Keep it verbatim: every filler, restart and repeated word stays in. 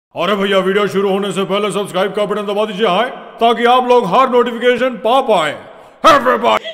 अरे भैया वीडियो शुरू होने से पहले सब्सक्राइब का बटन दबा दीजिए हाय, ताकि आप लोग हर नोटिफिकेशन पा पाए। Everybody!